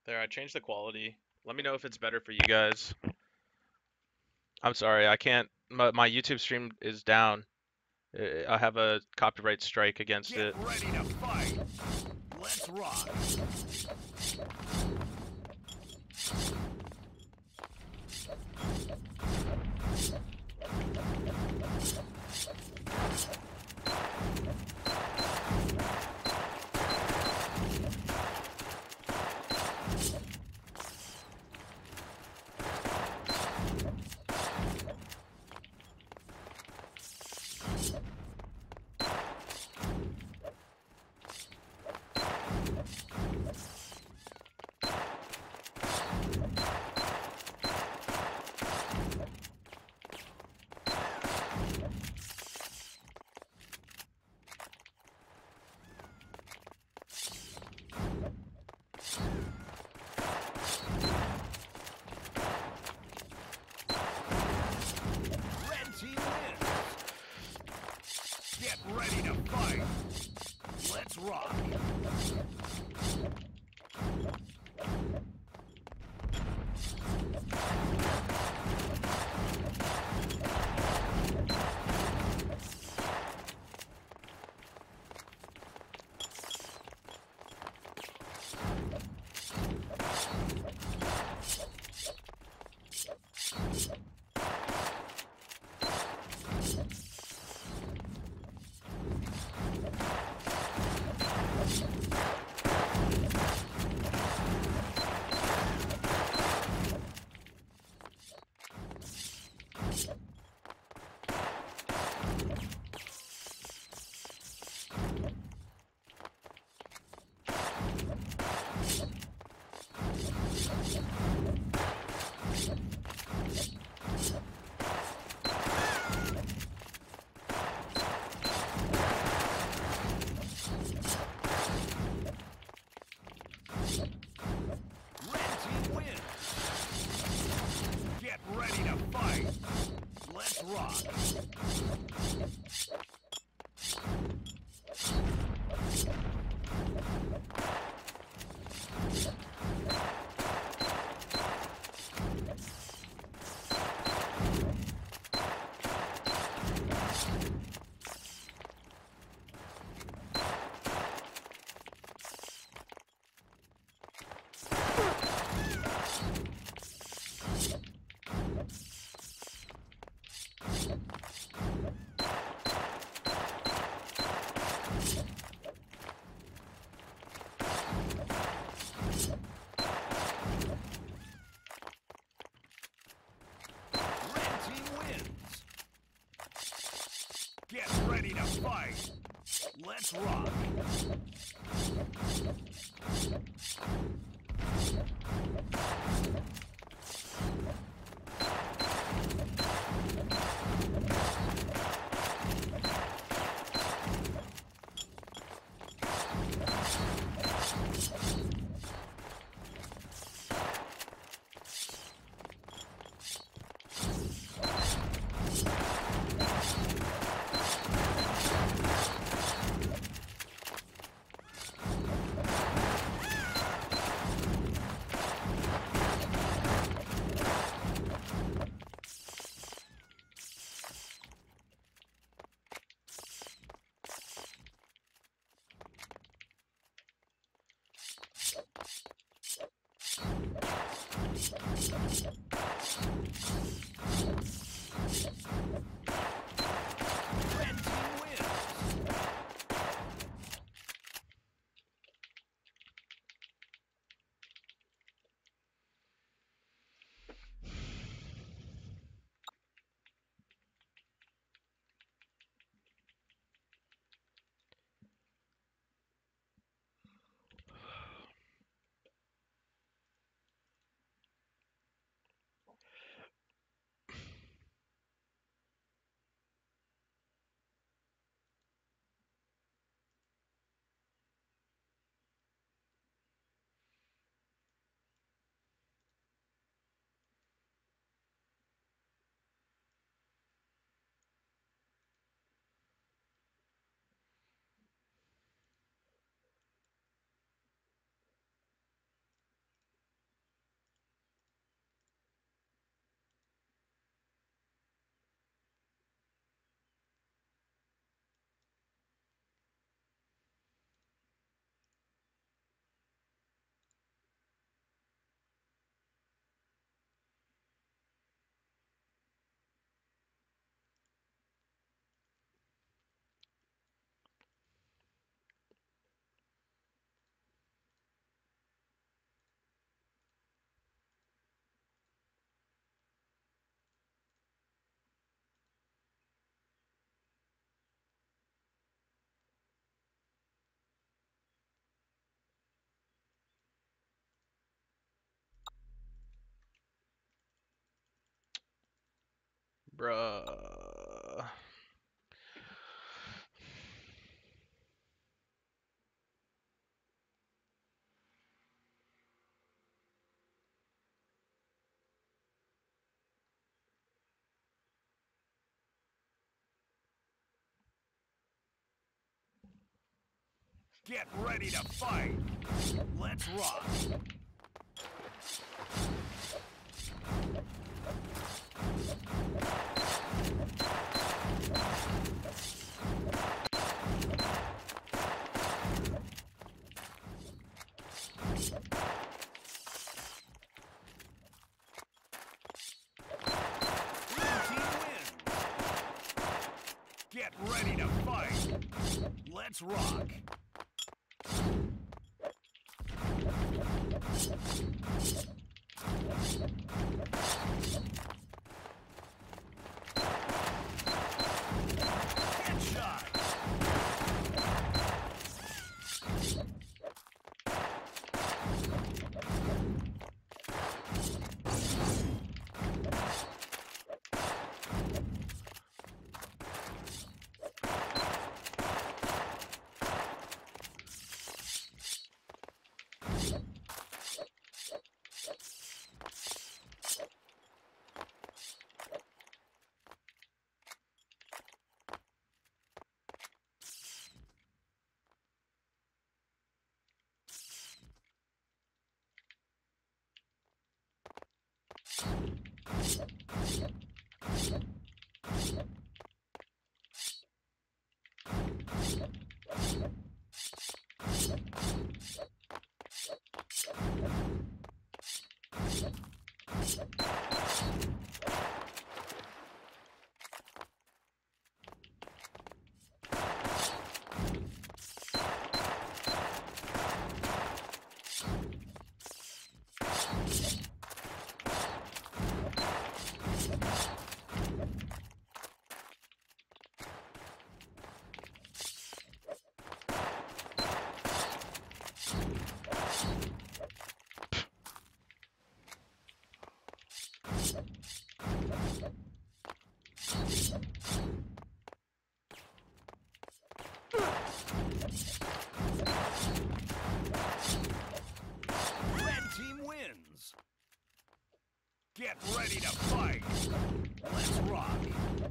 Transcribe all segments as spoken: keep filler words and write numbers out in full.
There, I changed the quality. Let me know if it's better for you guys. I'm sorry, I can't. My, my YouTube stream is down. Uh, I have a copyright strike against Get it. ready to fight. Let's rock. Red team wins. Get ready to fight. Let's rock. Red team wins. Get ready to fight. Let's rock. Red team wins. Get ready to fight. Let's rock. Bruh. Get ready to fight. Let's rock. Blue team wins. Get ready to fight. Let's rock. Headshot. Red team wins. Get ready to fight. Let's rock.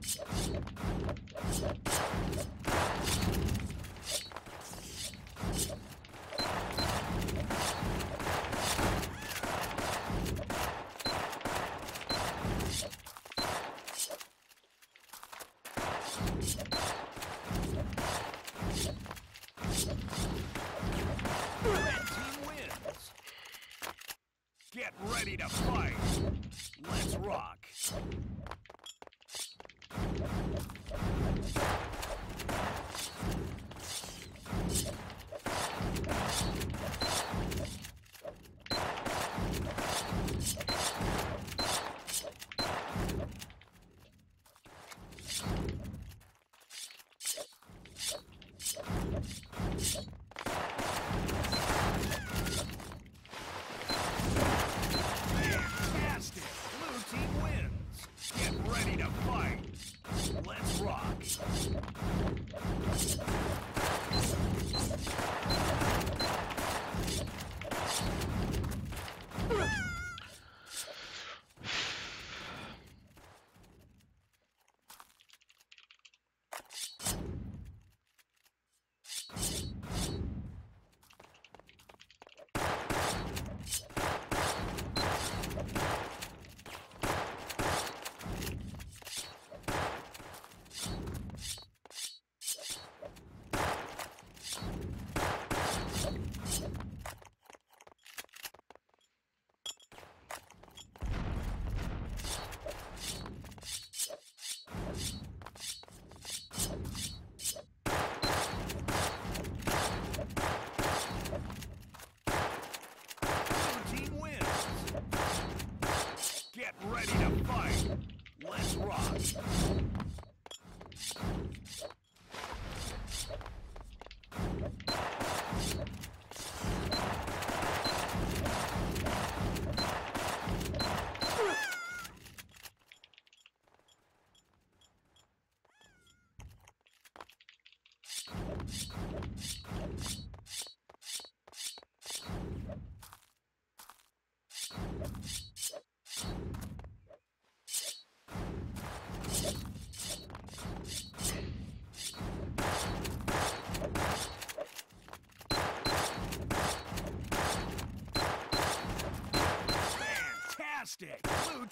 Red team wins. Get ready to fight. Let's rock.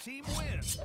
team wins.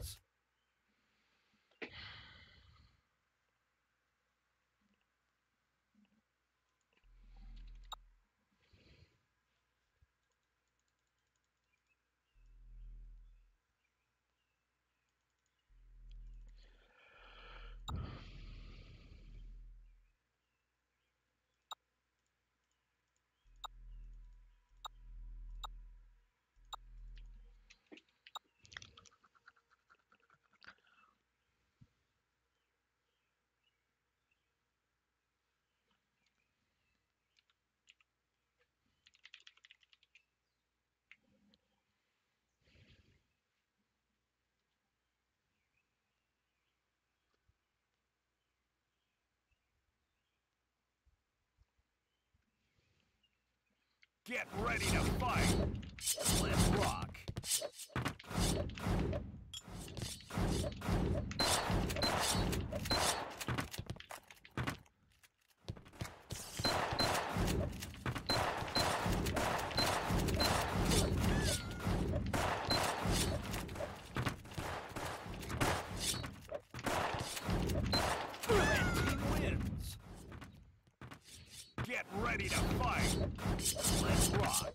Get ready to fight. Let's rock. Red team wins. Get ready to fight. Let's rock.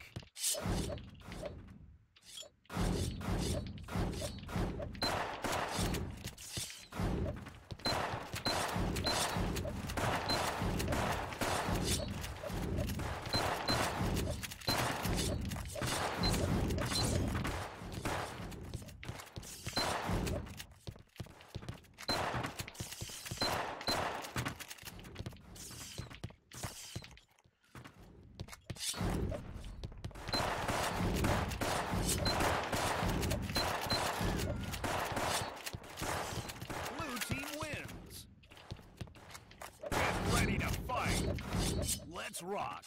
Blue team wins. Get ready to fight. Let's rock.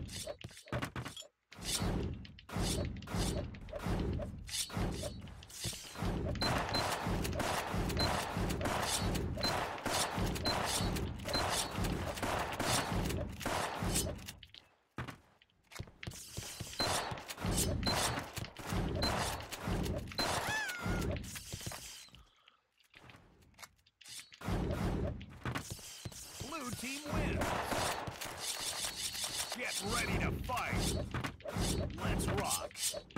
Blue team wins. Get ready to fight. Let's rock.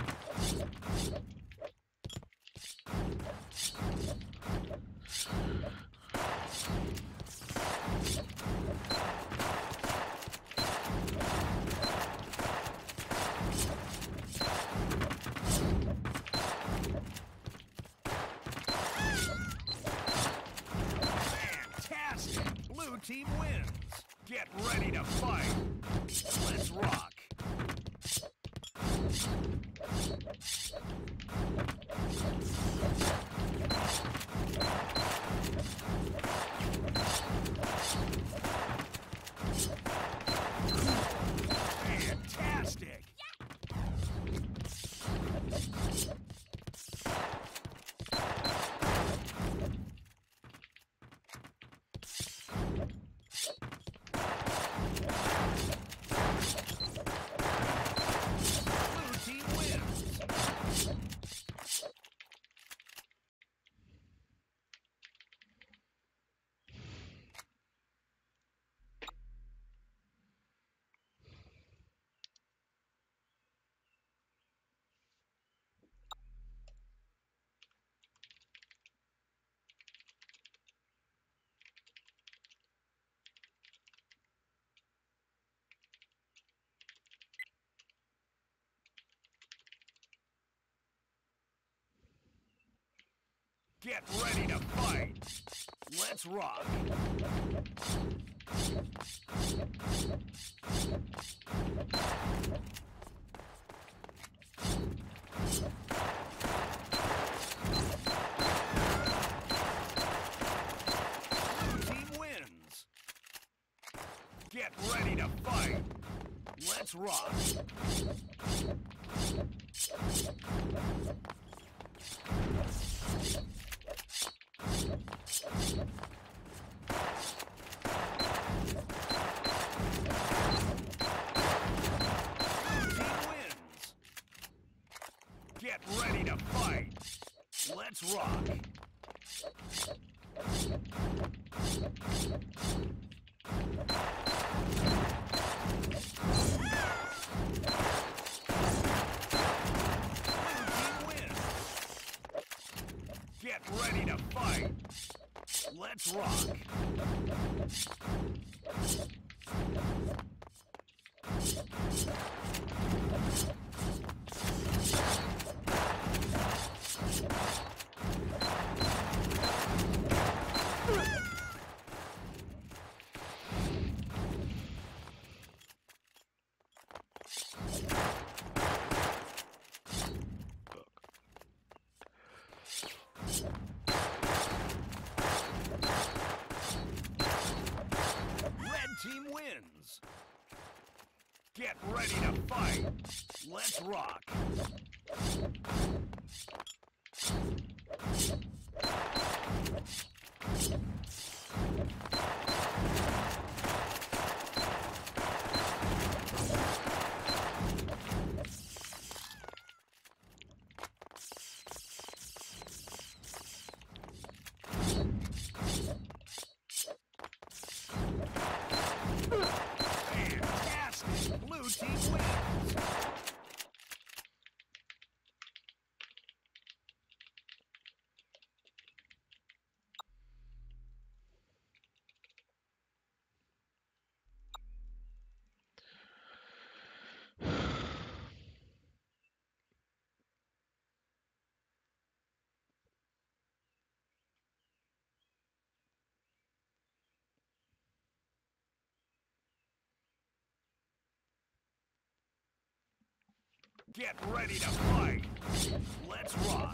Fantastic! Blue team wins. Get ready to fight. Let's rock. Fantastic! Blue team wins. Get ready to fight. Let's rock. Blue team wins. Get ready to fight. Let's rock. Blue team wins. Get ready to fight. Let's Get ready to fight! Let's rock! Team wins. Get ready to fight. Let's rock. Fantastic! Blue team wins! Get ready to fight! Let's rock!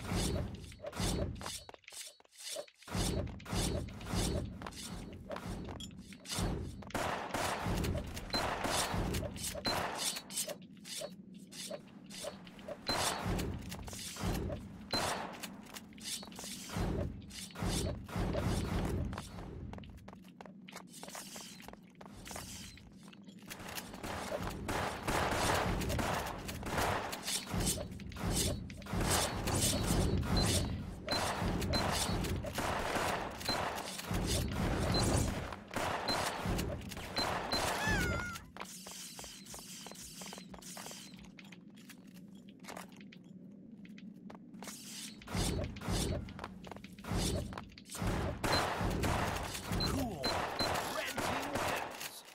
Cool! Red team wins!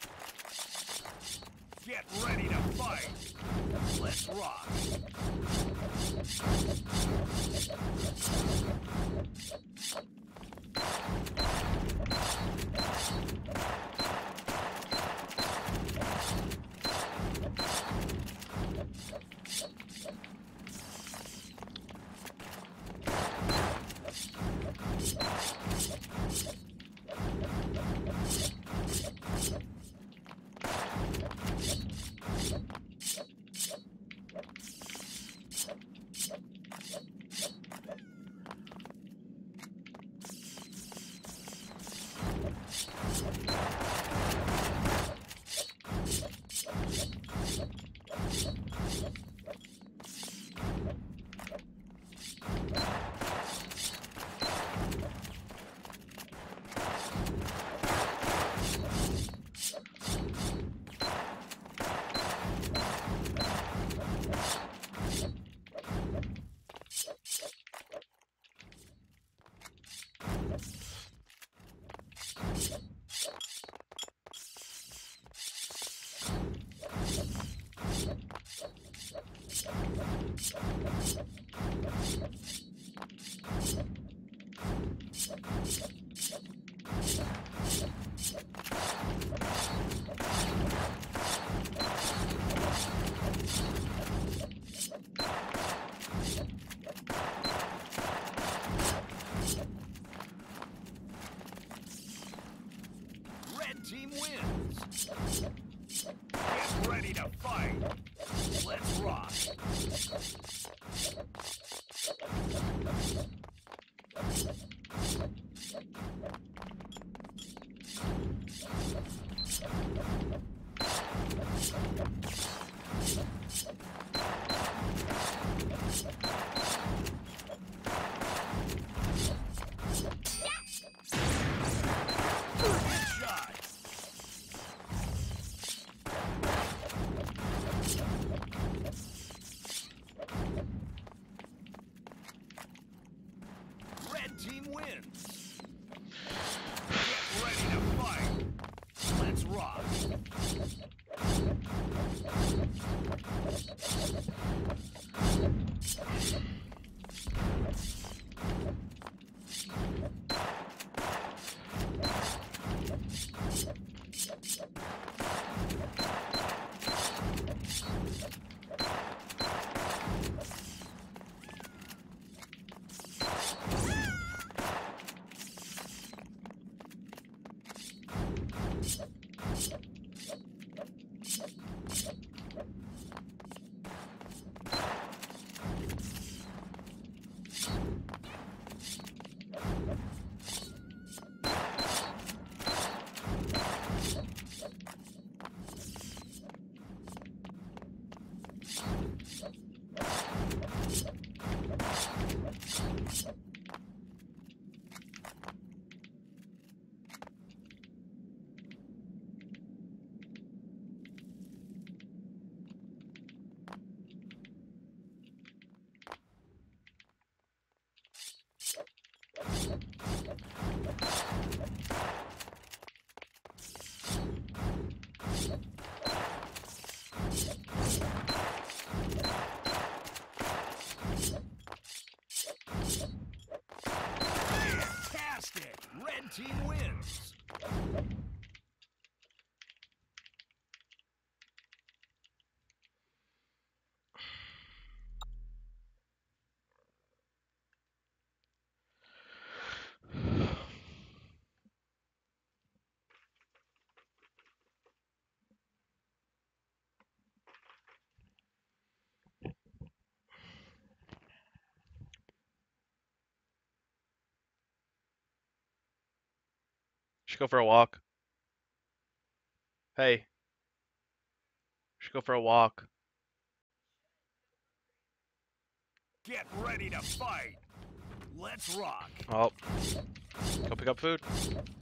Get ready to fight! Let's rock! Red team wins! Get ready to fight! Let's rock! team wins. Should go for a walk. Hey. Should go for a walk. Get ready to fight. Let's rock. Oh. Go pick up food.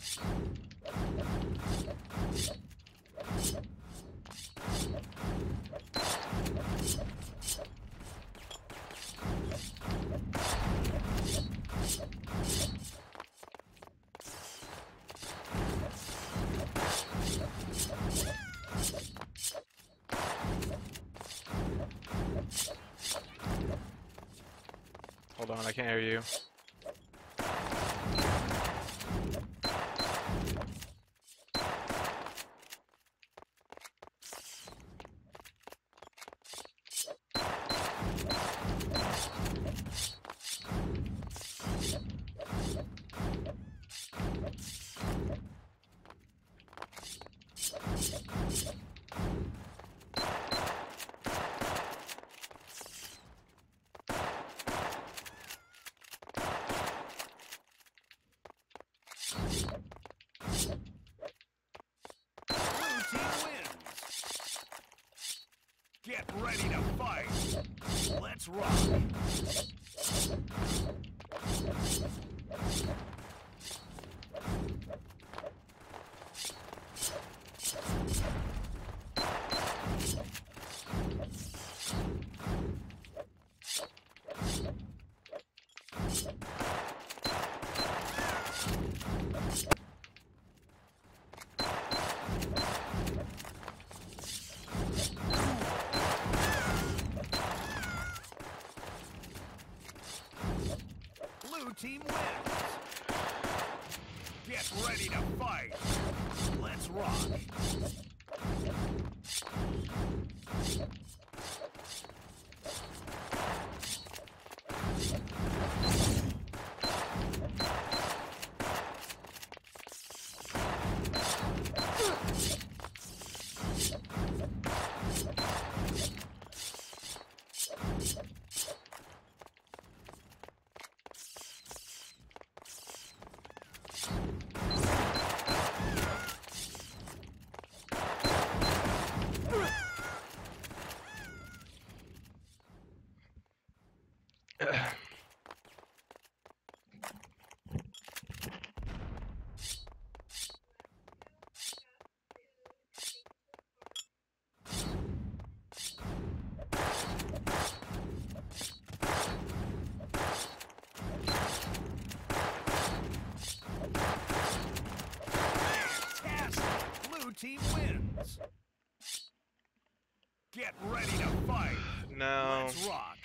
Hold on, I can't hear you. Blue team wins. Get ready to fight. Let's rock. Blue team wins. Get ready to fight. Let's rock. Fantastic. Blue team wins. Get ready to fight. No. Let's rock.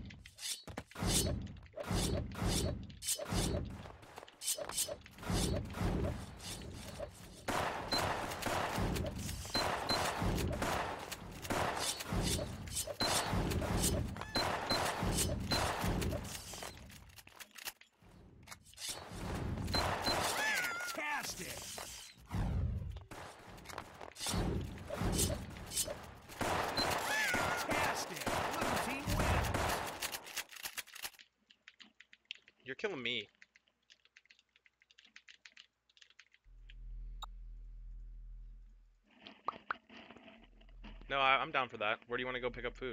Fantastic. Fantastic. Blue team wins. You're killing me. No, I, I'm down for that. Where do you want to go pick up food?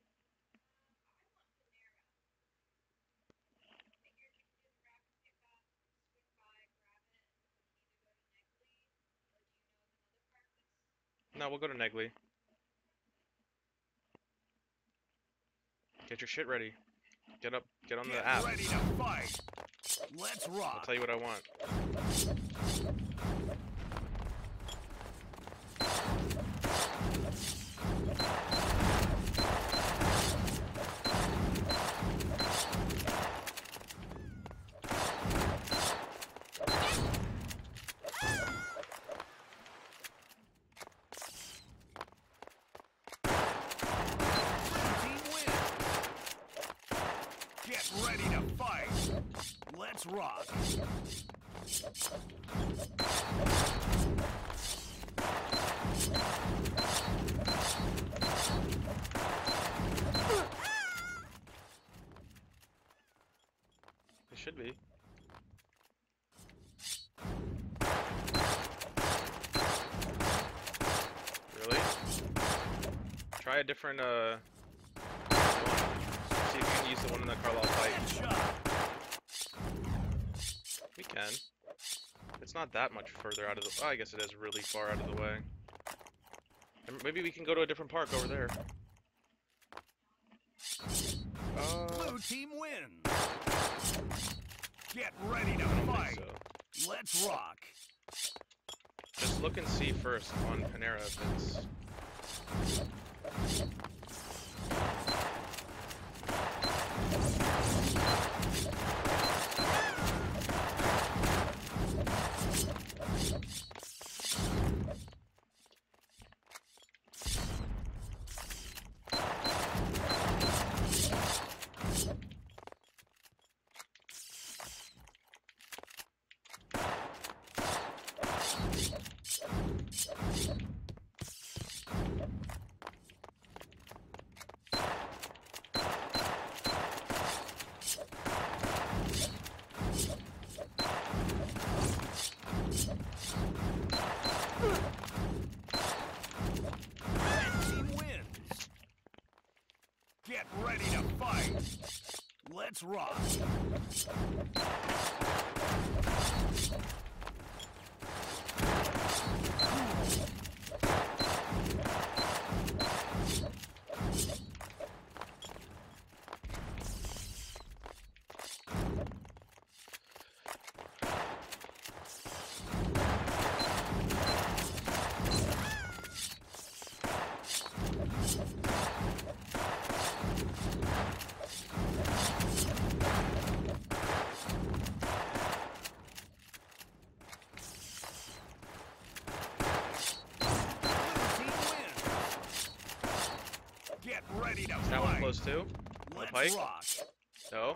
No, we'll go to Negley. Get your shit ready. Get up. Get on Get the app. ready to fight. Let's I'll rock. tell you what I want. Let's rock. It should be. Really? Try a different, uh... one. See if you can use the one in the Carlisle fight. Headshot. We can. It's not that much further out of the... Oh, I guess it is really far out of the way. And maybe we can go to a different park over there. Uh, Blue team wins. Get ready to I don't fight. think so. Let's rock. Just look and see first on Panera if it's... Red team wins. Get ready to fight. Let's rock. Get ready to Is that one fight. close too? Let's pike? rock. No?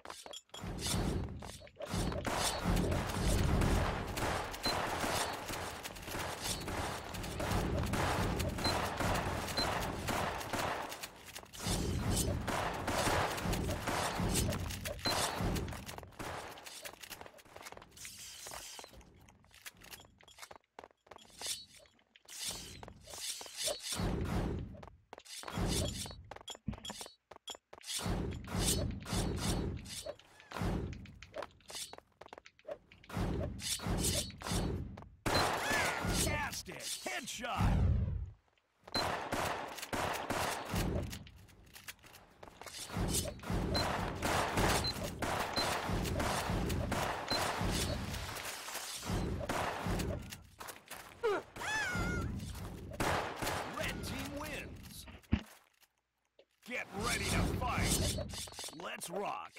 Fantastic. Headshot. Red team wins. Get ready to fight. Let's rock.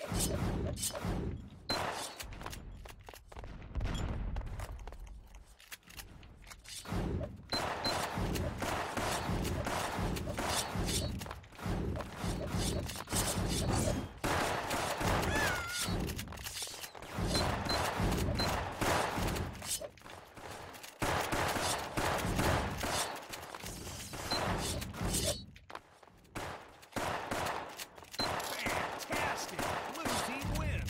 Fantastic. Blue team wins.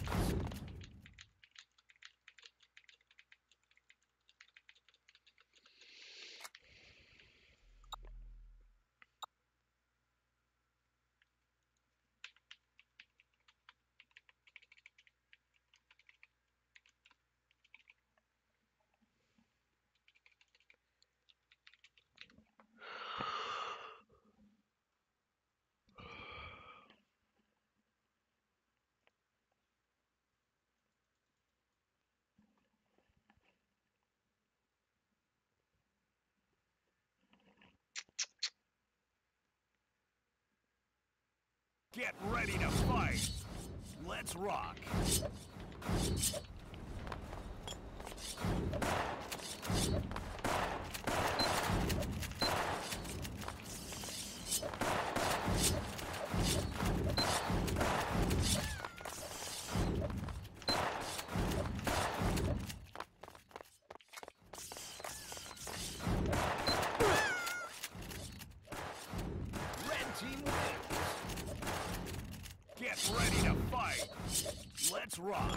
Get ready to fight. Let's rock. rock.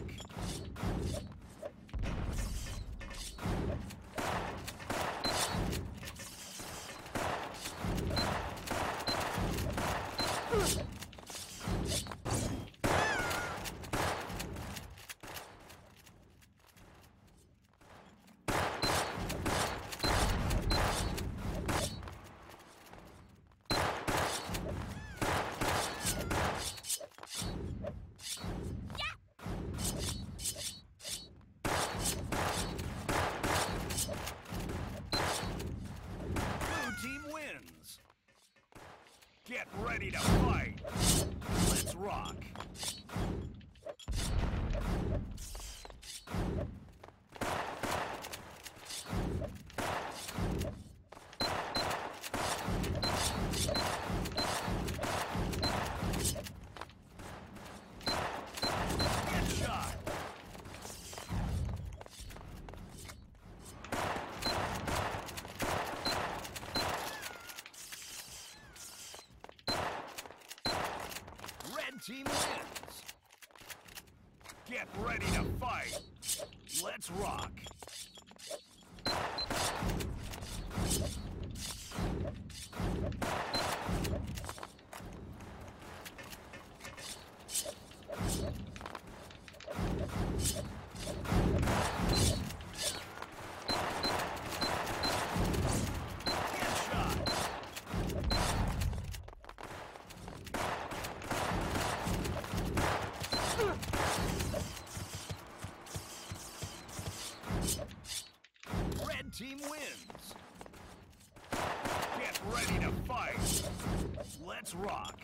Get ready to fight! Let's rock! Headshot! Red team wins! Get ready to fight! Let's rock! Red team wins! Get ready to fight! Let's rock!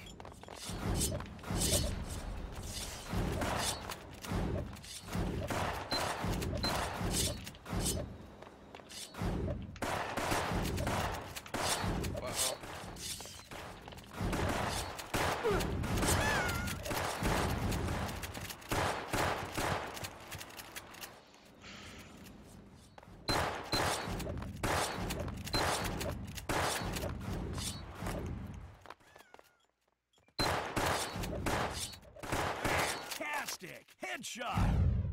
Wow. Fantastic! Headshot!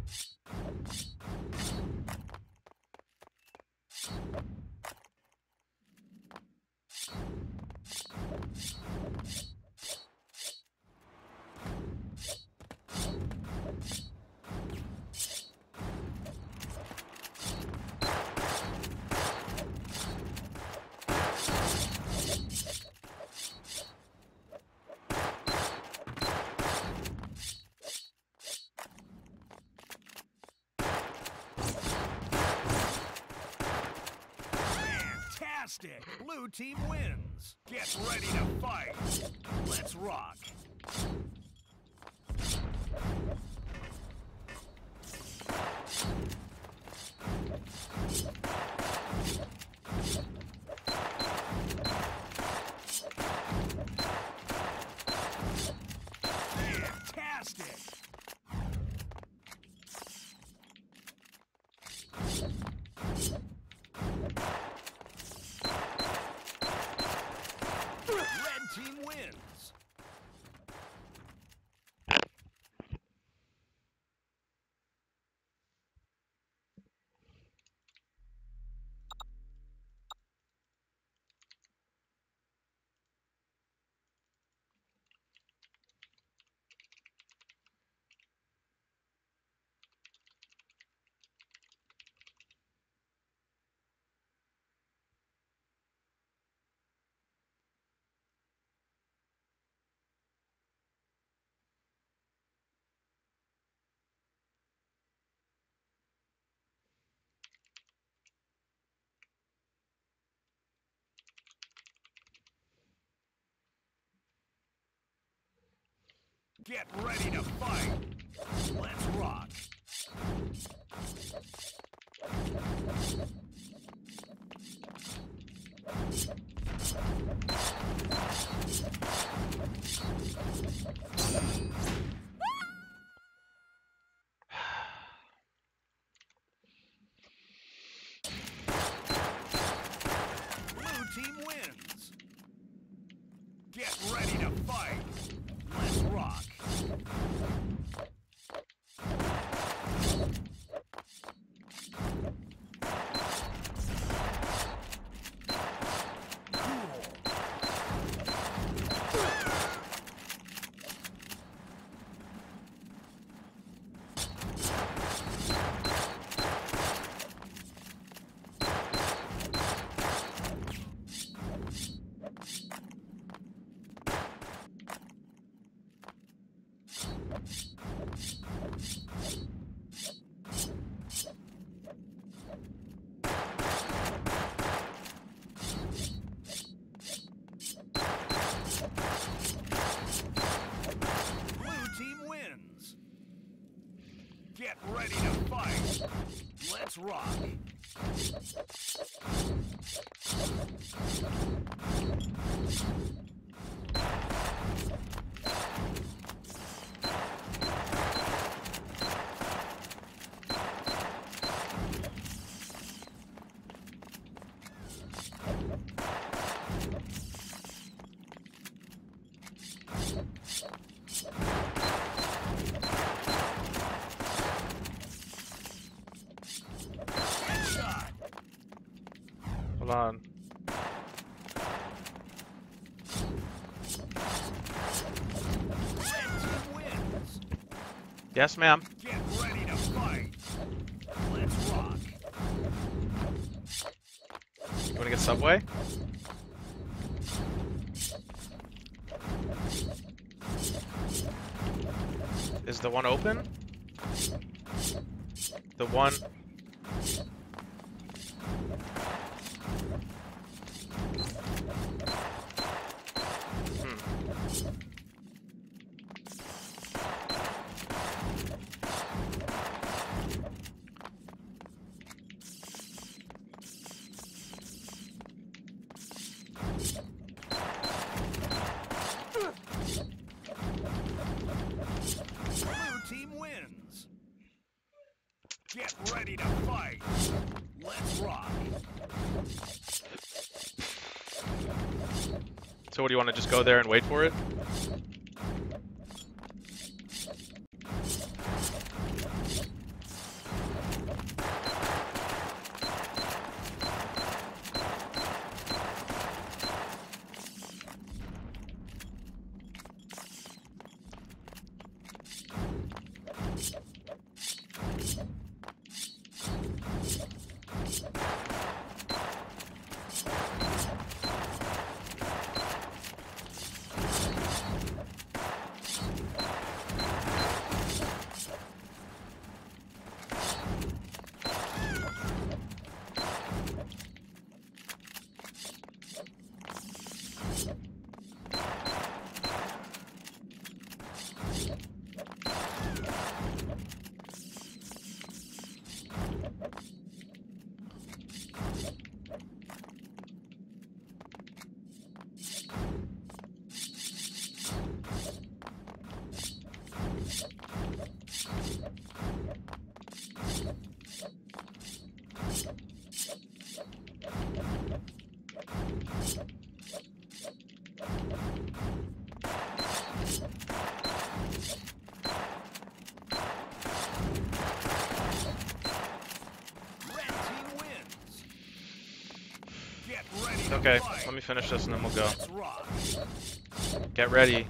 Fantastic! Blue team wins! Get ready to fight! Let's rock! Fantastic! Red team wins! Get ready to fight! Let's rock! Blue team wins! Get ready to fight! Let's rock! rock. Headshot. Hold on. Red team wins. Yes, ma'am. Get ready to fight. Let's rock. You wanna get Subway? Is the one open? The one... Hmm. Blue team wins. Get ready to fight. Let's rock. So what, do you want to just go there and wait for it? Red team wins. Get ready to Okay, fight. let me finish this and then we'll go. Let's rock. Get ready.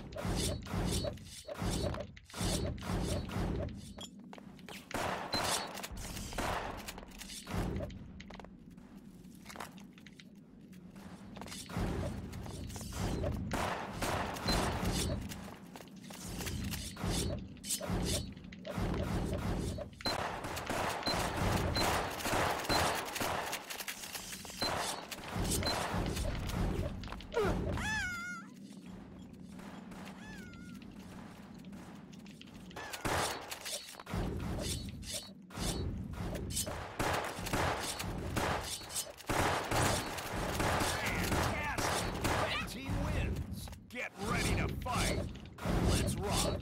Fantastic. Red team wins. Get ready to fight. Let's rock.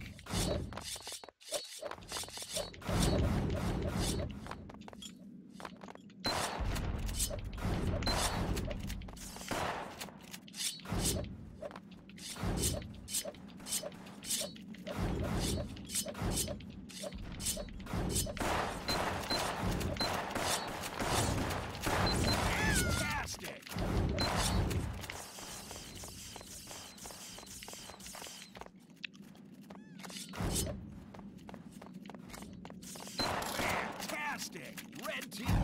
Fantastic. Fantastic. Red team